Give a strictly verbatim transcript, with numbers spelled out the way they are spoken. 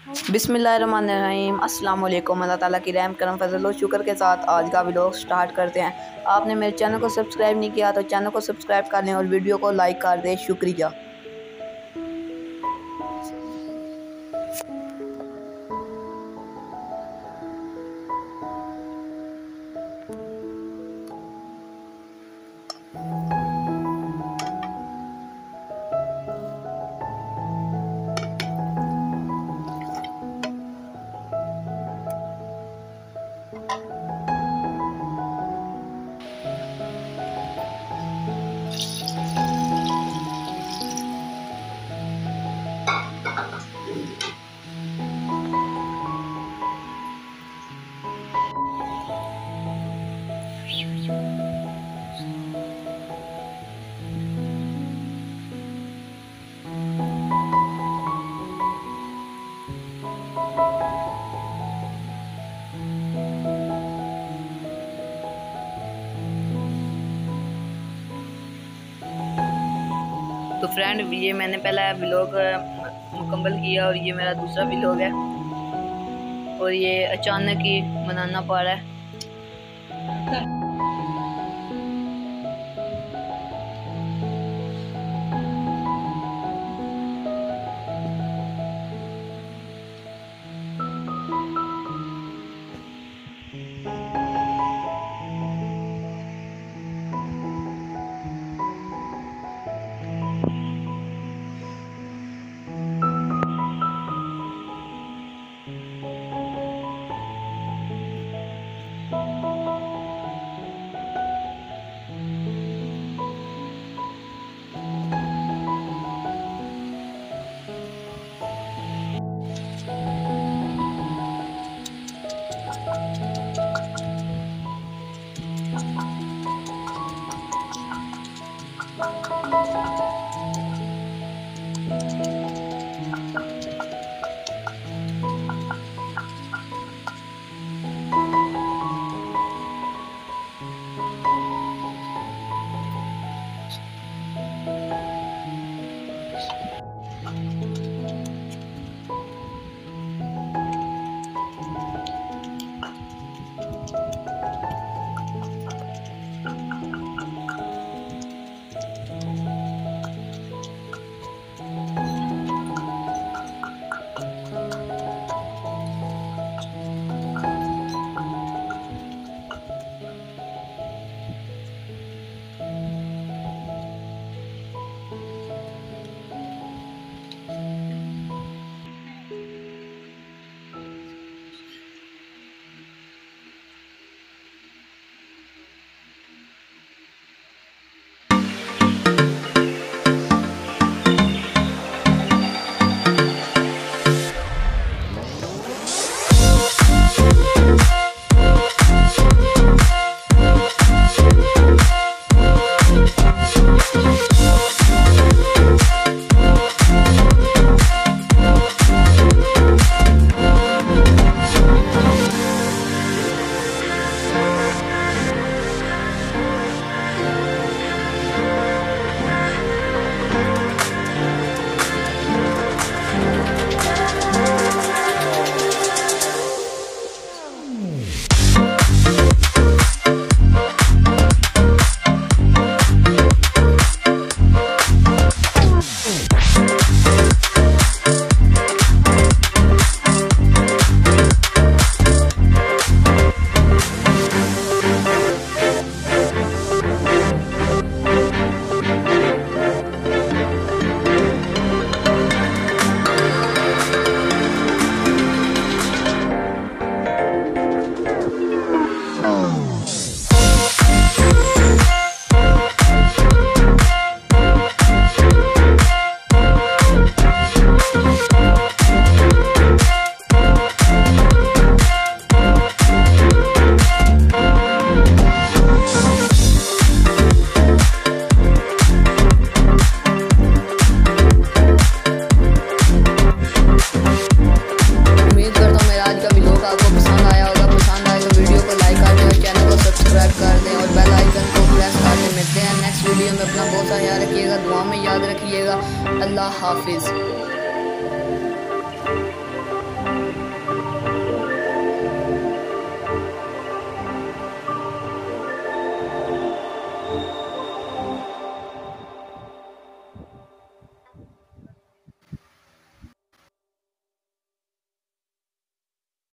बिस्मिल्लाहिर्रहमानिर्रहीम अस्सलाम वालेकुम। अल्लाह ताला की रहम करम फजल और शुक्र के साथ आज का व्लॉग स्टार्ट करते हैं। आपने मेरे चैनल को सब्सक्राइब नहीं किया तो चैनल को सब्सक्राइब कर लें और वीडियो को लाइक कर दें, शुक्रिया। तो फ्रेंड, ये मैंने पहला व्लॉग मुकम्मल किया और ये मेरा दूसरा व्लॉग है और ये अचानक ही बनाना पड़ा है।